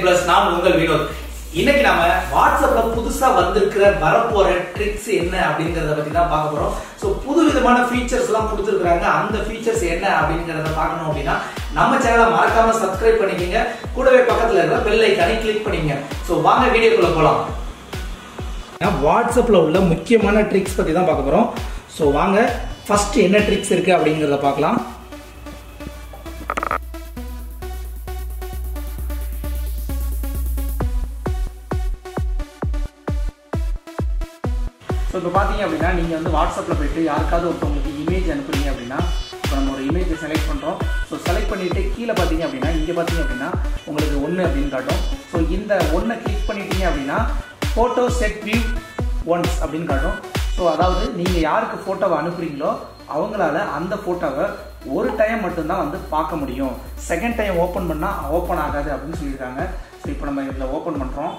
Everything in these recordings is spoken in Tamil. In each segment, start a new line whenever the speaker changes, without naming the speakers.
பிளஸ் நான் உங்கள் வினோத். இன்னைக்கு நாம வாட்ஸ்அப்ல புதுசா வந்திருக்கிற வரப்போற ட்ரிக்ஸ் என்ன அப்படிங்கறத பத்தி தான் பார்க்க போறோம். சோ புது விதமான ஃபீச்சர்ஸ் எல்லாம் கொடுத்திருக்காங்க. அந்த ஃபீச்சர்ஸ் என்ன அப்படிங்கறத பார்க்கணும் அப்படின்னா நம்ம சேனலை மறக்காம சப்ஸ்கிரைப் பண்ணிக்கங்க. கூடவே பக்கத்துல இருக்கிற பெல் ஐகானை கிளிக் பண்ணிக்கங்க. சோ வாங்க வீடியோக்குள்ள போலாம். வாட்ஸ்அப்ல உள்ள முக்கியமான ட்ரிக்ஸ் பத்தி தான் பார்க்க போறோம். சோ வாங்க ஃபர்ஸ்ட் என்ன ட்ரிக்ஸ் இருக்கு அப்படிங்கறத பார்க்கலாம். ஸோ இப்போ பார்த்தீங்க அப்படின்னா நீங்கள் வந்து வாட்ஸ்அப்பில் போய்ட்டு யாருக்காவது ஒருத்தவங்களுக்கு இமேஜ் அனுப்புறீங்க அப்படின்னா இப்போ நம்ம ஒரு இமேஜை செலக்ட் பண்ணுறோம். ஸோ செலக்ட் பண்ணிவிட்டு கீழே பார்த்தீங்க அப்படின்னா இங்கே பார்த்தீங்க அப்படின்னா உங்களுக்கு 1 அப்படின்னு காட்டும். ஸோ இந்த 1 கிளிக் பண்ணிட்டீங்க அப்படின்னா ஃபோட்டோ செட் வியூ ஒன்ஸ் அப்படின்னு காட்டும். ஸோ அதாவது நீங்கள் யாருக்கு ஃபோட்டோவை அனுப்புறீங்களோ அவங்களால அந்த ஃபோட்டோவை ஒரு டைம் மட்டும்தான் வந்து பார்க்க முடியும். செகண்ட் டைம் ஓப்பன் பண்ணால் ஓப்பன் ஆகாது அப்படின்னு சொல்லியிருக்காங்க. ஸோ இப்போ நம்ம இதில் ஓப்பன் பண்ணுறோம்.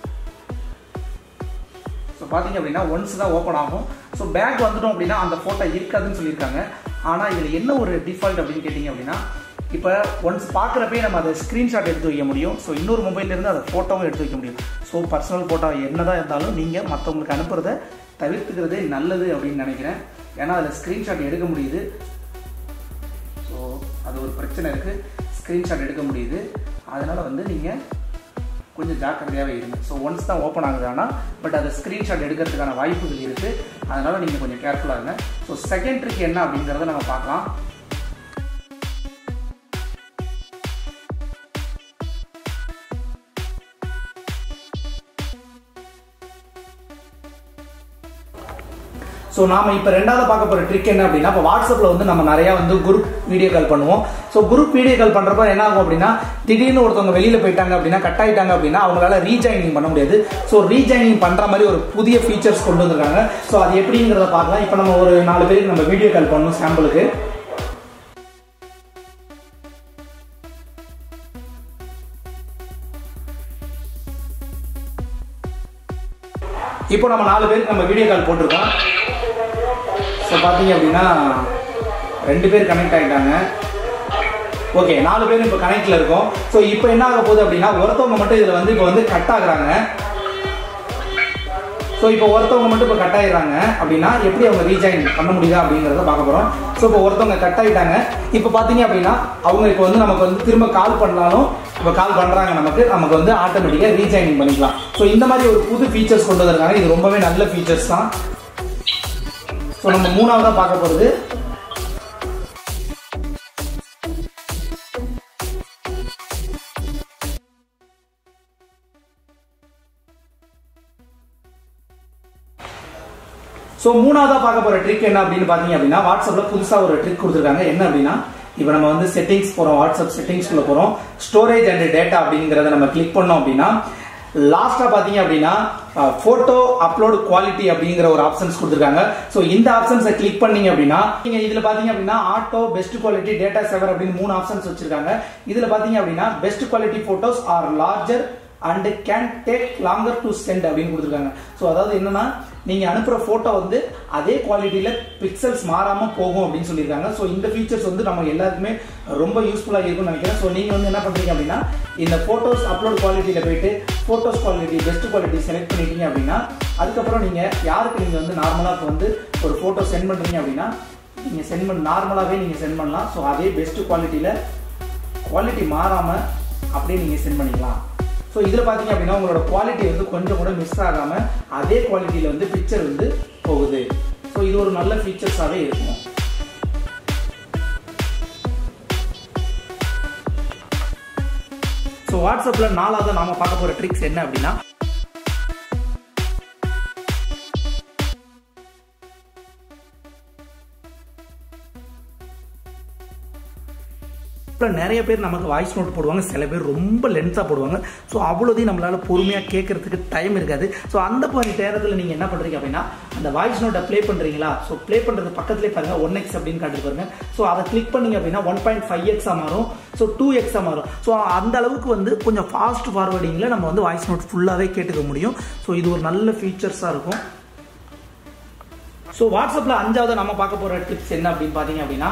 ஸோ பார்த்தீங்க அப்படின்னா ஒன்ஸ் தான் ஓப்பன் ஆகும். ஸோ பேக் வந்துட்டோம் அப்படின்னா அந்த ஃபோட்டோ இருக்காதுன்னு சொல்லியிருக்காங்க. ஆனால் இதில் என்ன ஒரு டிஃபால்ட் அப்படின்னு கேட்டிங்க அப்படின்னா இப்போ ஒன்ஸ் பார்க்குறப்பே நம்ம அதை ஸ்க்ரீன்ஷாட் எடுத்து வைக்க முடியும். ஸோ இன்னொரு மொபைல்லேருந்து அதை ஃபோட்டோவும் எடுத்து வைக்க முடியும். ஸோ பர்சனல் ஃபோட்டோ என்னதான் இருந்தாலும் நீங்கள் மற்றவங்களுக்கு அனுப்புறதை தவிர்த்துக்கிறதே நல்லது அப்படின்னு நினைக்கிறேன். ஏன்னா அதில் ஸ்க்ரீன்ஷாட் எடுக்க முடியுது. ஸோ அது ஒரு பிரச்சனை இருக்குது, ஸ்க்ரீன்ஷாட் எடுக்க முடியுது. அதனால் வந்து நீங்கள் கொஞ்சம் ஜாக்கிரதையாகவே இருங்க. ஸோ ஒன்ஸ் தான் ஓப்பன் ஆகுது. ஆனால் பட் அதை ஸ்க்ரீன்ஷாட் எடுக்கிறதுக்கான வாய்ப்புகள் இருக்குது. அதனால் நீங்கள் கொஞ்சம் கேர்ஃபுல்லாக இருங்க. ஸோ செகண்ட் ட்ரிக் என்ன அப்படிங்கிறத நம்ம பார்க்கலாம். ஸோ நாம இப்போ ரெண்டாவது பார்க்க போகிற ட்ரிக் என்ன அப்படின்னா இப்போ வாட்ஸ்அப்பில் வந்து நம்ம நிறையா வந்து குரூப் வீடியோ கால் பண்ணுவோம். ஸோ குரூப் வீடியோ கால் பண்ணுறப்ப என்ன ஆகும் அப்படின்னா திடீர்னு ஒருத்தவங்க வெளியில் போயிட்டாங்க அப்படின்னா கட் ஆகிட்டாங்க அப்படின்னா அவங்களால ரீஜாயினிங் பண்ண முடியாது. ஸோ ரீஜாயினிங் பண்ணுற மாதிரி ஒரு புதிய ஃபீச்சர்ஸ் கொண்டு வந்திருக்காங்க. ஸோ அது எப்படிங்கிறத பார்க்கலாம். இப்போ நம்ம ஒரு 4 பேருக்கு நம்ம வீடியோ கால் பண்ணணும் சாம்பிளுக்கு. இப்போ நம்ம 4 பேருக்கு நம்ம வீடியோ கால் போட்டிருக்கோம். ஸோ பார்த்தீங்க அப்படின்னா 2 பேர் கனெக்ட் ஆகிட்டாங்க. ஓகே, 4 பேர் இப்போ கனெக்டில் இருக்கோம். ஸோ இப்போ என்ன ஆக போகுது அப்படின்னா ஒருத்தவங்க மட்டும் இதில் வந்து இப்போ வந்து கட் ஆகுறாங்க. ஸோ இப்போ ஒருத்தவங்க மட்டும் இப்போ கட் ஆகிடுறாங்க அப்படின்னா எப்படி அவங்க ரீஜாயின் பண்ண முடியுதா அப்படிங்கிறத பார்க்க போகிறோம். ஸோ இப்போ ஒருத்தவங்க கட் ஆகிட்டாங்க. இப்போ பார்த்தீங்க அப்படின்னா அவங்க இப்போ வந்து நமக்கு வந்து திரும்ப கால் பண்ணாலும் இப்போ கால் பண்ணுறாங்க நமக்கு வந்து ஆட்டோமேட்டிக்காக ரீஜாயினிங் பண்ணிக்கலாம். ஸோ இந்த மாதிரி ஒரு புது ஃபீச்சர்ஸ் கொண்டு வந்திருக்காங்க. இது ரொம்பவே நல்ல ஃபீச்சர்ஸ் தான். ஸோ நம்ம 3ஆவதா பார்க்க போகிறது ட்ரிக் என்ன அப்படின்னு பார்த்தீங்க அப்படின்னா வாட்ஸ்அப்பில் புதுசாக ஒரு ட்ரிக் கொடுத்துருக்காங்க. என்ன அப்படின்னா இப்போ நம்ம வந்து செட்டிங்ஸ் போகிறோம், வாட்ஸ்அப் செட்டிங்ஸ்குள்ளே போகிறோம். ஸ்டோரேஜ் அண்ட் டேட்டா அப்படிங்கிறத நம்ம கிளிக் பண்ணோம் அப்படின்னா லாஸ்ட்டாக பார்த்தீங்க அப்படின்னா ஃபோட்டோ அப்லோட் குவாலிட்டி அப்படிங்கிற ஒரு ஆப்ஷன்ஸ் கொடுத்துருக்காங்க. ஸோ இந்த ஆப்ஷன்ஸை கிளிக் பண்ணீங்க அப்படின்னா நீங்கள் இதில் பார்த்தீங்க அப்படின்னா auto, best quality, data saver அப்படின்னு 3 ஆப்ஷன்ஸ் வச்சிருக்காங்க. இதில் பார்த்தீங்க அப்படின்னா best quality photos are larger and can take longer to send அப்படின்னு கொடுத்துருக்காங்க. ஸோ அதாவது என்னன்னா நீங்கள் அனுப்புகிற ஃபோட்டோ வந்து அதே குவாலிட்டியில் பிக்சல்ஸ் மாறாமல் போகும் அப்படின்னு சொல்லியிருக்காங்க. ஸோ இந்த ஃபீச்சர்ஸ் வந்து நம்ம எல்லாருக்குமே ரொம்ப யூஸ்ஃபுல்லாக இருக்கும்னு நினைக்கிறேன். ஸோ நீங்கள் வந்து என்ன பண்ணுறீங்க அப்படின்னா இந்த ஃபோட்டோஸ் அப்லோட் குவாலிட்டியில் போயிட்டு photos quality, best quality select பண்ணிட்டீங்க அப்படின்னா அதுக்கப்புறம் நீங்கள் யாருக்கு நீங்கள் வந்து நார்மலாக இப்போ வந்து ஒரு ஃபோட்டோ சென்ட் பண்ணுறீங்க அப்படின்னா நீங்கள் நார்மலாகவே நீங்கள் சென்ட் பண்ணலாம். ஸோ அதே பெஸ்ட் குவாலிட்டியில் குவாலிட்டி மாறாமல் அப்படியே நீங்கள் சென்ட் பண்ணிக்கலாம். ஸோ இதில் பார்த்தீங்க அப்படின்னா உங்களோட குவாலிட்டி வந்து கொஞ்சம் கூட மிஸ் ஆகாமல் அதே குவாலிட்டியில் வந்து பிக்சர் வந்து போகுது. ஸோ இது ஒரு நல்ல ஃபீச்சர்ஸாகவே இருக்கும். ஸோ வாட்ஸ்அப்பில் 4ஆவது நாம பார்க்க போகிற ட்ரிக்ஸ் என்ன அப்படின்னா நிறைய பேர் நமக்கு வாய்ஸ் நோட் போடுவாங்க, சில பேர் ரொம்ப லென்த்தாக போடுவாங்க. ஸோ அவ்வளோதையும் நம்மளால் பொறுமையாக கேட்கறதுக்கு டைம் இருக்காது. ஸோ அந்த மாதிரி நேரத்தில் நீங்கள் என்ன பண்ணுறீங்க அப்படின்னா அந்த வாய்ஸ் நோட்டை ப்ளே பண்ணுறீங்களா? ஸோ ப்ளே பண்ணுறது பக்கத்துலேயே பாருங்கள் 1x அப்படின்னு காட்டி பாருங்க. ஸோ அதை கிளிக் பண்ணிங்க அப்படின்னா 1.5x மாறும். ஸோ 2x மாறும். ஸோ அந்த அளவுக்கு வந்து கொஞ்சம் ஃபாஸ்ட் ஃபார்வர்டிங்கில் நம்ம வந்து வாய்ஸ் நோட் ஃபுல்லாகவே கேட்டுக்க முடியும். ஸோ இது ஒரு நல்ல ஃபீச்சர்ஸாக இருக்கும். ஸோ வாட்ஸ்அப்பில் 5ஆவது நம்ம பார்க்க போகிற டிப்ஸ் என்ன அப்படின்னு பார்த்தீங்க அப்படின்னா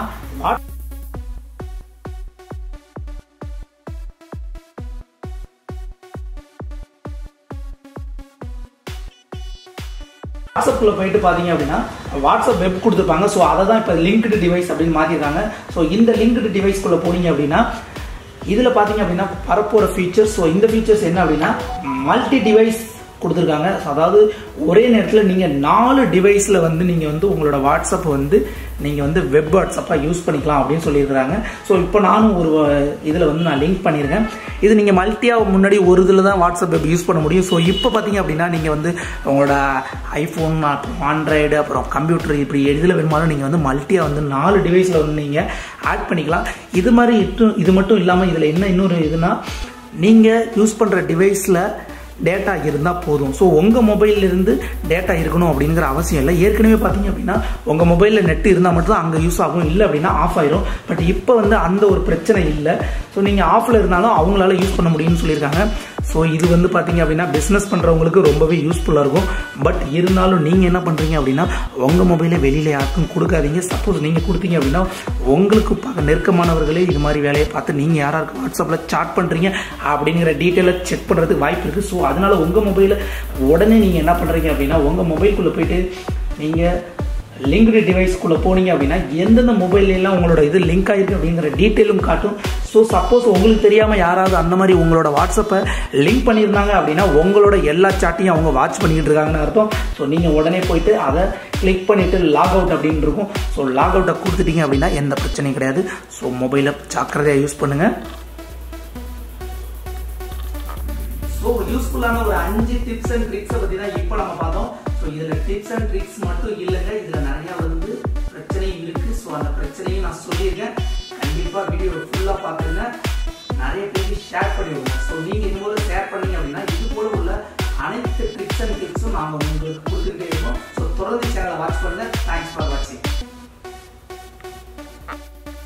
வாட்ஸ்அப்ல போயிட்டு பார்த்தீங்க அப்படின்னா வாட்ஸ்அப் வெப் கொடுத்துருப்பாங்க. ஸோ அதை தான் இப்போ லிங்க்டு டிவைஸ் அப்படின்னு மாற்றிருக்காங்க. ஸோ இந்த லிங்க்டு டிவைஸ்க்குள்ளே போனீங்க அப்படின்னா இதில் பார்த்தீங்க அப்படின்னா வரப்போகிற ஃபீச்சர்ஸ். ஸோ இந்த ஃபீச்சர்ஸ் என்ன அப்படின்னா மல்டி டிவைஸ் கொடுத்துருக்காங்க. அதாவது ஒரே நேரத்தில் நீங்கள் 4 டிவைஸில் வந்து நீங்கள் வந்து உங்களோட வாட்ஸ்அப் வந்து நீங்கள் வந்து வெப் வாட்ஸ்அப்பாக யூஸ் பண்ணிக்கலாம் அப்படின்னு சொல்லியிருக்கிறாங்க. ஸோ இப்போ நானும் ஒரு இதில் வந்து நான் லிங்க் பண்ணியிருக்கேன். இது நீங்கள் மல்டியாக முன்னாடி ஒரு இதில் தான் வாட்ஸ்அப் வெப் யூஸ் பண்ண முடியும். ஸோ இப்போ பார்த்தீங்க அப்படின்னா நீங்கள் வந்து உங்களோட ஐஃபோன், ஆண்ட்ராய்டு, அப்புறம் கம்ப்யூட்டர், இப்படி எதில் வேணுமாலும் நீங்கள் வந்து மல்டியாக வந்து 4 டிவைஸில் வந்து நீங்கள் ஆட் பண்ணிக்கலாம். இது மாதிரி இது மட்டும் இல்லாமல் இதில் என்ன இன்னொரு இதுனா நீங்கள் யூஸ் பண்ணுற டிவைஸில் டேட்டா இருந்தால் போதும். ஸோ உங்கள் மொபைலிருந்து டேட்டா இருக்கணும் அப்படிங்கிற அவசியம் இல்லை. ஏற்கனவே பார்த்தீங்க அப்படின்னா உங்கள் மொபைலில் நெட் இருந்தால் மட்டும் தான் அங்கே யூஸ் ஆகும், இல்லை அப்படின்னா ஆஃப் ஆயிரும். பட் இப்போ வந்து அந்த ஒரு பிரச்சனை இல்லை. ஸோ நீங்கள் ஆஃபில் இருந்தாலும் அவங்களால யூஸ் பண்ண முடியும்னு சொல்லியிருக்காங்க. ஸோ இது வந்து பார்த்தீங்க அப்படின்னா பிஸ்னஸ் பண்ணுறவங்களுக்கு ரொம்பவே யூஸ்ஃபுல்லாக இருக்கும். பட் இருந்தாலும் நீங்கள் என்ன பண்ணுறீங்க அப்படின்னா உங்கள் மொபைலை வெளியில் யாருக்கும் கொடுக்காதீங்க. சப்போஸ் நீங்கள் கொடுத்தீங்க அப்படின்னா உங்களுக்கு நெருக்கமானவர்களே இது மாதிரி வேலையை பார்த்து நீங்கள் யாராருக்கு வாட்ஸ்அப்பில் சாட் பண்ணுறீங்க அப்படிங்கிற டீட்டெயிலை செக் பண்ணுறதுக்கு வாய்ப்பு இருக்குது. ஸோ அதனால உங்கள் மொபைலை உடனே நீங்கள் என்ன பண்ணுறீங்க அப்படின்னா உங்கள் மொபைலுக்குள்ளே போயிட்டு நீங்கள் லிங்க்டு டிவைஸ்க்குள்ளே போனீங்க அப்படின்னா எந்தெந்த மொபைல்லாம் உங்களோட இது லிங்க் ஆகிருக்கு அப்படிங்கிற டீட்டெயிலும் காட்டும். ஸோ சப்போஸ் உங்களுக்கு தெரியாமல் யாராவது அந்த மாதிரி உங்களோட வாட்ஸ்அப்பை லிங்க் பண்ணியிருந்தாங்க அப்படின்னா உங்களோட எல்லா சாட்டையும் அவங்க வாட்ச் பண்ணிக்கிட்டு இருக்காங்கன்னு அர்த்தம். ஸோ நீங்கள் உடனே போயிட்டு அதை கிளிக் பண்ணிவிட்டு லாக் அவுட் அப்படின்னு இருக்கும். ஸோ லாக் அவுட்டை கொடுத்துட்டீங்க அப்படின்னா எந்த பிரச்சனையும் கிடையாது. ஸோ மொபைலை ஜாக்கிரதையாக யூஸ் பண்ணுங்கள். ஸோ யூஸ்ஃபுல்லான ஒரு 5 டிப்ஸ் அண்ட் ட்ரிக்ஸை பற்றி தான் இப்போ நம்ம பார்த்தோம். ஸோ இதில் டிப்ஸ் அண்ட் ட்ரிக்ஸ் மட்டும் இல்லைங்க, இதில் நிறையா வந்து பிரச்சனையும் இருக்குது. ஸோ அந்த பிரச்சனையும் நான் சொல்லியிருக்கேன். கண்டிப்பாக வீடியோ ஃபுல்லாக பார்த்துருங்க, நிறைய பேருக்கு ஷேர் பண்ணி விடுங்க. ஸோ நீங்கள் இது போல ஷேர் பண்ணீங்க அப்படின்னா இது போல உள்ள அனைத்து ட்ரிக்ஸ் அண்ட் டிப்ஸும் நாங்கள் உங்களுக்கு கொடுத்துக்கிட்டே இருக்கோம். ஸோ தொடர்ந்து சேனலை வாட்ச் பண்ணுங்கள். தேங்க்ஸ் ஃபார் வாட்சிங்.